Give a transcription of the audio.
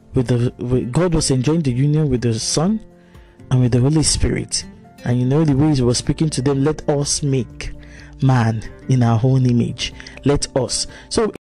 God was enjoying the union with the Son and with the Holy Spirit. And the way he was speaking to them, let us make man in our own image. Let us. So